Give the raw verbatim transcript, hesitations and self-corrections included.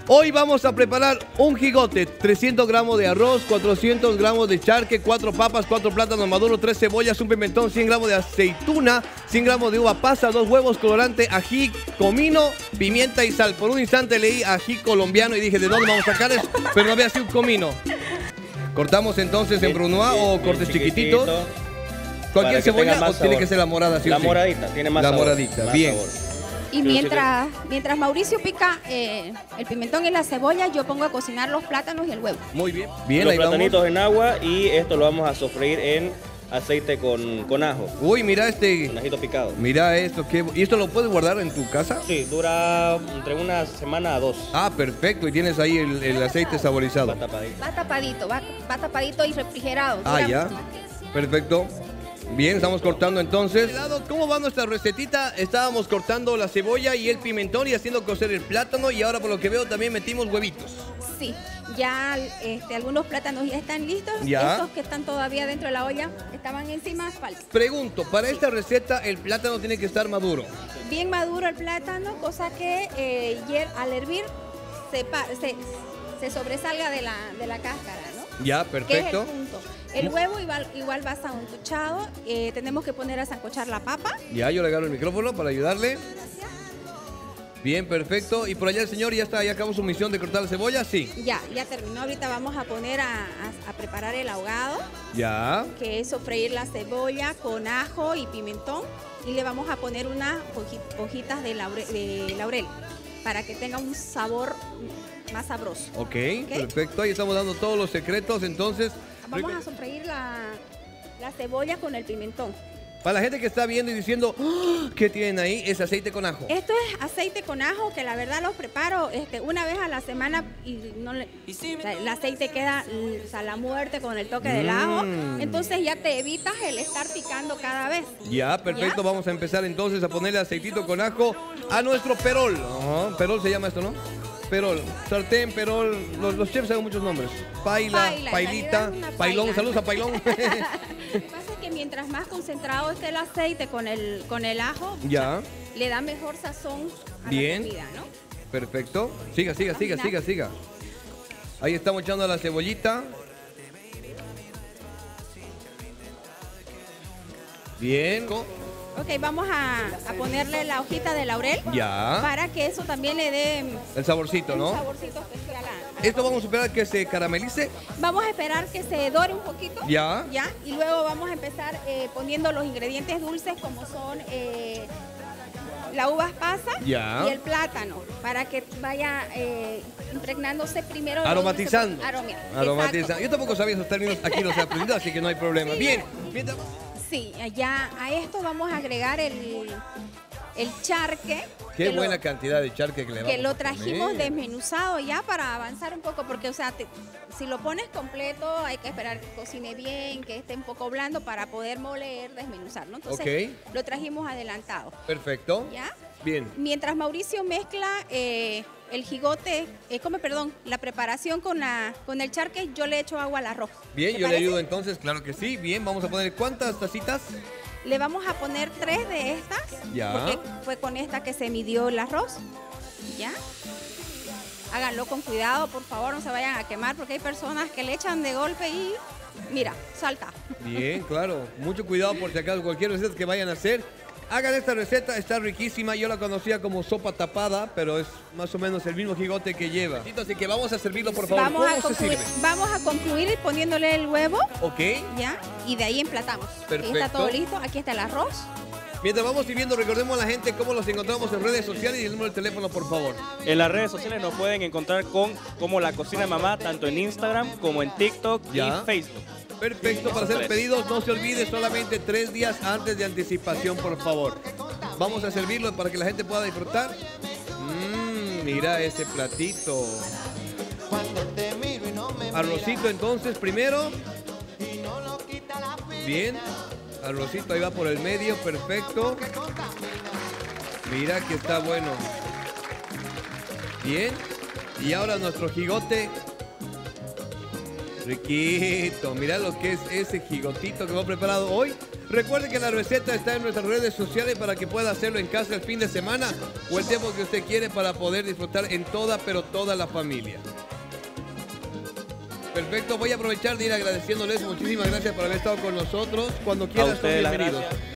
Hoy vamos a preparar un jigote, trescientos gramos de arroz, cuatrocientos gramos de charque, cuatro papas, cuatro plátanos maduros, tres cebollas, un pimentón, cien gramos de aceituna, cien gramos de uva pasa, dos huevos, colorante, ají, comino, pimienta y sal. Por un instante leí ají colombiano y dije, ¿de dónde vamos a sacar eso? Pero no había sido un comino. Cortamos entonces en brunoise o cortes chiquititos. ¿Cualquier cebolla o tiene que ser la morada? Sí, la sí. moradita, tiene más La sabor, moradita, más bien. sabor. Y mientras, mientras Mauricio pica eh, el pimentón y la cebolla, yo pongo a cocinar los plátanos y el huevo. Muy bien. Bien, los ahí platanitos vamos. en agua y esto lo vamos a sofreír en aceite con, con ajo. Uy, mira este. Un ajito picado. Mira esto. Qué... ¿Y esto lo puedes guardar en tu casa? Sí, dura entre una semana a dos. Ah, perfecto. Y tienes ahí el, el aceite saborizado. Va tapadito. Va tapadito, va, va tapadito y refrigerado. Ah, Dura ya. mucho. Perfecto. Bien, estamos cortando entonces. ¿Cómo va nuestra recetita? Estábamos cortando la cebolla y el pimentón y haciendo cocer el plátano. Y ahora por lo que veo también metimos huevitos. Sí, ya este, algunos plátanos ya están listos. Ya. Estos que están todavía dentro de la olla estaban encima, falta. Pregunto, para esta receta el plátano tiene que estar maduro. Bien maduro el plátano, cosa que eh, hier- al hervir se, pa- se, se sobresalga de la, de la cáscara, ¿no? Ya, ¿Qué es el perfecto. punto? El huevo igual, igual va sancochado, eh, tenemos que poner a sancochar la papa. Ya, yo le agarro el micrófono para ayudarle. Bien, perfecto. ¿Y por allá el señor ya está, ya acabó su misión de cortar la cebolla? Sí. Ya, ya terminó. Ahorita vamos a poner a, a- a preparar el ahogado, Ya. que es sofreír la cebolla con ajo y pimentón. Y le vamos a poner unas hoji- hojitas de, laure- de laurel para que tenga un sabor más sabroso. Ok, perfecto. Ahí estamos dando todos los secretos, entonces. Vamos a sofreír la, la cebolla con el pimentón. Para la gente que está viendo y diciendo, "¡Ah! ¿qué tienen ahí? Es aceite con ajo. Esto es aceite con ajo, que la verdad los preparo este, una vez a la semana y no le, o sea, el aceite queda mm, o sea, la muerte con el toque del ajo. Mm. Entonces ya te evitas el estar picando cada vez. Ya, perfecto. ¿Ya? Vamos a empezar entonces a ponerle aceitito con ajo a nuestro perol. Ajá, perol se llama esto, ¿no? Perol, sartén, perol, los, los chefs saben muchos nombres. Paila, Paila, en pailita, realidad es una pailón, paila. saludos a pailón. Lo que pasa es que mientras más concentrado esté el aceite con el, con el ajo, Ya, le da mejor sazón a Bien. la comida, ¿no? perfecto. Siga, siga, siga, siga, siga. Ahí estamos echando la cebollita. Bien. Ok, vamos a, a ponerle la hojita de laurel Ya. para que eso también le dé El saborcito, un ¿no? saborcito especial a- Esto vamos a esperar que se caramelice. Vamos a esperar que se dore un poquito. Ya. Ya. Y luego vamos a empezar eh, poniendo los ingredientes dulces como son eh, la uva pasa Ya. y el plátano para que vaya eh, impregnándose primero. los Aromatizando. dulces. Aroma- Aromatizando. exacto. Yo tampoco sabía esos términos, aquí los he aprendido, así que no hay problema. Bien. Mientras- Sí, ya a esto vamos a agregar el, el charque. Qué que lo- buena cantidad de charque que le vamos que lo a trajimos poner. desmenuzado ya para avanzar un poco, porque o sea, te- si lo pones completo hay que esperar que cocine bien, que esté un poco blando para poder moler, desmenuzar, ¿no? Entonces Ok. lo trajimos adelantado, Perfecto. ¿ya? Bien. Mientras Mauricio mezcla eh, el jigote, eh, come, perdón, la preparación con, la, con el charque, yo le echo agua al arroz. Bien, ¿Te yo le parece? ayudo entonces, claro que sí. Bien, vamos a poner ¿cuántas tacitas? Le vamos a poner tres de estas, Ya. porque fue con esta que se midió el arroz, ¿ya? Háganlo con cuidado, por favor, no se vayan a quemar, porque hay personas que le echan de golpe y, mira, salta. Bien, claro. Mucho cuidado por si acaso cualquier receta que vayan a hacer. Hagan esta receta, está riquísima. Yo la conocía como sopa tapada, pero es más o menos el mismo jigote que lleva. Así que vamos a servirlo, por favor. Vamos a, ¿Cómo se concluir, sirve? vamos a concluir poniéndole el huevo, Ok. ¿ya? Y de ahí emplatamos. Perfecto. Ya está todo listo, aquí está el arroz. Mientras vamos sirviendo, recordemos a la gente cómo los encontramos en redes sociales y el número de teléfono, por favor. En las redes sociales nos pueden encontrar con como La Cocina de Mamá, tanto en Instagram como en TikTok Ya. y Facebook. Perfecto, para hacer pedidos no se olvide, solamente tres días antes de anticipación, por favor. Vamos a servirlo para que la gente pueda disfrutar. Mmm, mira ese platito. Arrocito entonces primero. Bien. Arrocito ahí va por el medio, perfecto. Mira que está bueno. Bien. Y ahora nuestro jigote. Riquito, mira lo que es ese jigotito que hemos preparado hoy. Recuerde que la receta está en nuestras redes sociales para que pueda hacerlo en casa el fin de semana o el tiempo que usted quiere para poder disfrutar en toda, pero toda la familia. Perfecto, voy a aprovechar de ir agradeciéndoles. Muchísimas gracias por haber estado con nosotros. Cuando quieran, son ustedes las bienvenidos. gracias.